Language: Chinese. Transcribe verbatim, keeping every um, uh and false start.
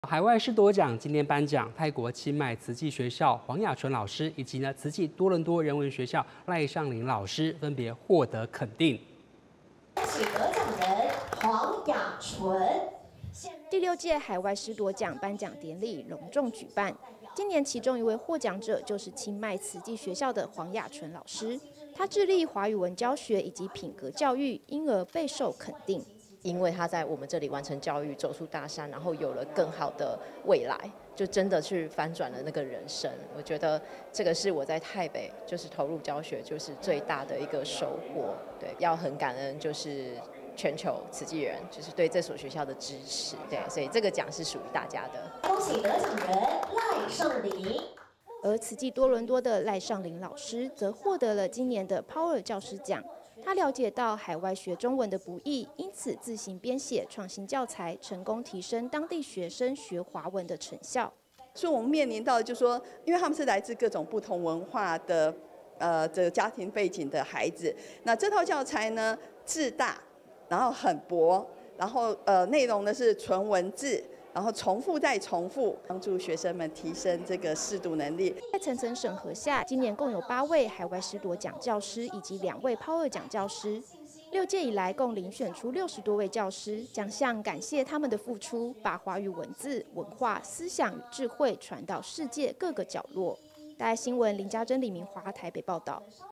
海外师铎奖今天颁奖，泰国清迈慈济学校黄雅纯老师以及呢慈济多伦多人文学校赖尚林老师分别获得肯定。 恭喜得奖人黄雅纯。 第六届海外师铎奖颁奖典礼隆重举办，今年其中一位获奖者就是清迈慈济学校的黄雅纯老师，他致力华语文教学以及品格教育，因而备受肯定。 因为他在我们这里完成教育，走出大山，然后有了更好的未来，就真的去翻转了那个人生。我觉得这个是我在台北就是投入教学，就是最大的一个收获。对，要很感恩，就是全球慈济人，就是对这所学校的支持。对，所以这个奖是属于大家的。 恭喜得奖人赖尚林。 而慈济多伦多的赖尚林老师则获得了今年的 Power 教师奖。他了解到海外学中文的不易，因此自行编写创新教材，成功提升当地学生学华文的成效。 所以我们面临到的就是说，因为他们是来自各种不同文化的呃这个家庭背景的孩子，那这套教材呢字大，然后很薄，然后呃内容呢是纯文字。 然后重复再重复，帮助学生们提升这个识读能力。 在层层审核下，今年共有八位海外师铎奖教师以及两位 Power 奖教师。六届以来，共遴选出六十多位教师，奖项感谢他们的付出，把华语文字、文化、思想与智慧传到世界各个角落。大爱新闻林家珍、李明华台北报道。